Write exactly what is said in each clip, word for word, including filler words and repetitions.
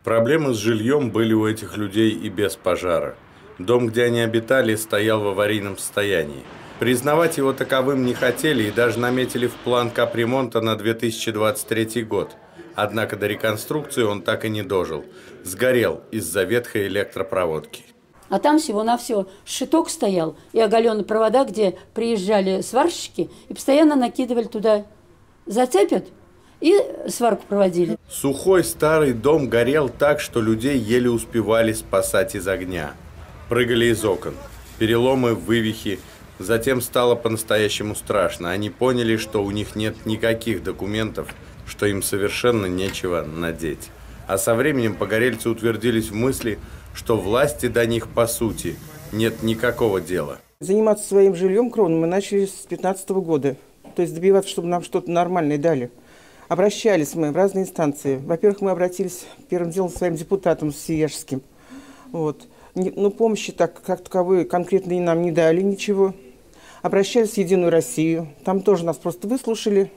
Проблемы с жильем были у этих людей и без пожара. Дом, где они обитали, стоял в аварийном состоянии. Признавать его таковым не хотели и даже наметили в план капремонта на две тысячи двадцать третий год. Однако до реконструкции он так и не дожил. Сгорел из-за ветхой электропроводки. А там всего-навсего щиток стоял и оголенные провода, где приезжали сварщики и постоянно накидывали туда, зацепят и сварку проводили. Сухой старый дом горел так, что людей еле успевали спасать из огня. Прыгали из окон, переломы, вывихи. Затем стало по-настоящему страшно. Они поняли, что у них нет никаких документов, что им совершенно нечего надеть. А со временем погорельцы утвердились в мысли, что власти до них, по сути, нет никакого дела. Заниматься своим жильем кровным мы начали с две тысячи пятнадцатого года. То есть добиваться, чтобы нам что-то нормальное дали. Обращались мы в разные инстанции. Во-первых, мы обратились первым делом к своим депутатам Свияжским. Вот. Но помощи так, как таковой конкретно нам не дали ничего. Обращались в Единую Россию. Там тоже нас просто выслушали.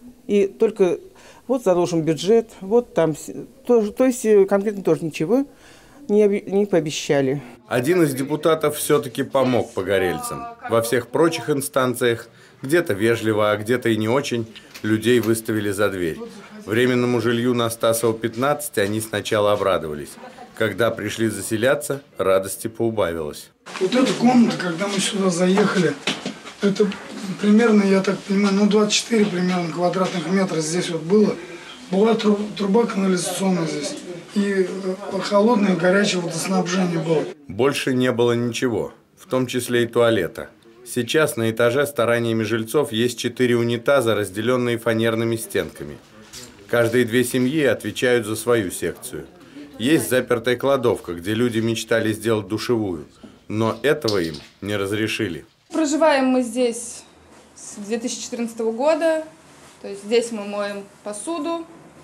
И только вот заложим бюджет, вот там. То, то есть конкретно тоже ничего не, не пообещали. Один из депутатов все-таки помог погорельцам. Во всех прочих инстанциях, где-то вежливо, а где-то и не очень, людей выставили за дверь. Временному жилью на Стасова, пятнадцать они сначала обрадовались. Когда пришли заселяться, радости поубавилось. Вот эта комната, когда мы сюда заехали, это примерно, я так понимаю, ну двадцать четыре примерно квадратных метра здесь вот было. Была труба канализационная здесь. И холодное и горячее водоснабжение было. Больше не было ничего, в том числе и туалета. Сейчас на этаже стараниями жильцов есть четыре унитаза, разделенные фанерными стенками. Каждые две семьи отвечают за свою секцию. Есть запертая кладовка, где люди мечтали сделать душевую, но этого им не разрешили. Проживаем мы здесь с две тысячи четырнадцатого года, то есть здесь мы моем посуду,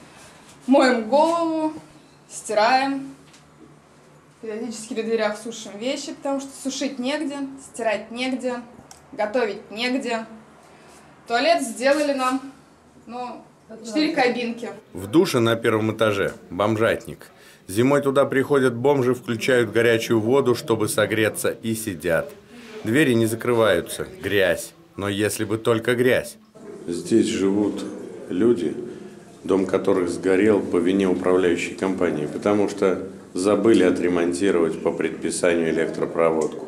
моем голову, стираем, периодически на дверях сушим вещи, потому что сушить негде, стирать негде, готовить негде. Туалет сделали нам, ну, четыре кабинки. В душе на первом этаже бомжатник. Зимой туда приходят бомжи, включают горячую воду, чтобы согреться, и сидят. Двери не закрываются, грязь, но если бы только грязь. Здесь живут люди, дом которых сгорел по вине управляющей компании, потому что забыли отремонтировать по предписанию электропроводку.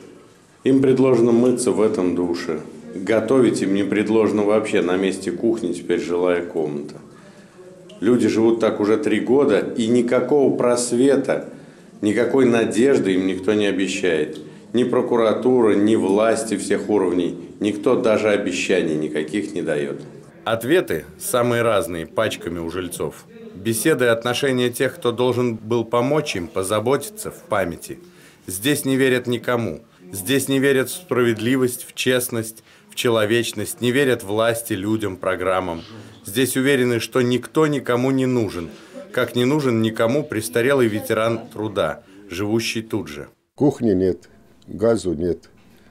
Им предложено мыться в этом душе. Готовить им не предложено вообще, на месте кухни теперь жилая комната. Люди живут так уже три года, и никакого просвета, никакой надежды им никто не обещает. Ни прокуратура, ни власти всех уровней, никто даже обещаний никаких не дает. Ответы самые разные, пачками у жильцов. Беседы и отношения тех, кто должен был помочь им, позаботиться, в памяти. Здесь не верят никому. Здесь не верят в справедливость, в честность, в человечность, не верят власти, людям, программам. Здесь уверены, что никто никому не нужен, как не нужен никому престарелый ветеран труда, живущий тут же. Кухни нет, газу нет.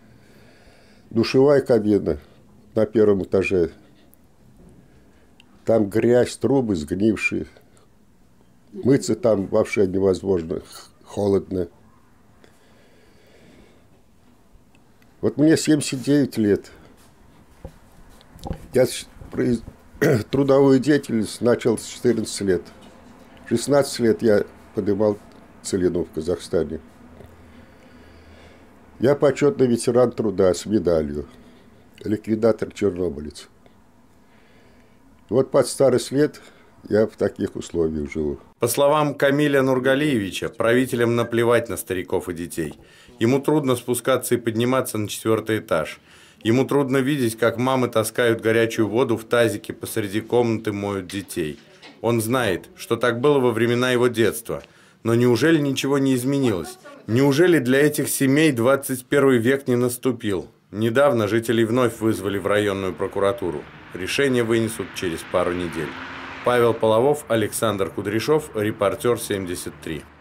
Душевая кабина на первом этаже. Там грязь, трубы сгнившие. Мыться там вообще невозможно, холодно. Вот мне семьдесят девять лет. Я трудовую деятельность начал с четырнадцати лет. В шестнадцать лет я поднимал целину в Казахстане. Я почетный ветеран труда с медалью. Ликвидатор-чернобылец. Вот под старость лет я в таких условиях живу. По словам Камиля Нургалиевича, правителям наплевать на стариков и детей. Ему трудно спускаться и подниматься на четвертый этаж. Ему трудно видеть, как мамы таскают горячую воду в тазике посреди комнаты, моют детей. Он знает, что так было во времена его детства. Но неужели ничего не изменилось? Неужели для этих семей двадцать первый век не наступил? Недавно жителей вновь вызвали в районную прокуратуру. Решение вынесут через пару недель. Павел Половов, Александр Кудряшов, Репортер семьдесят три.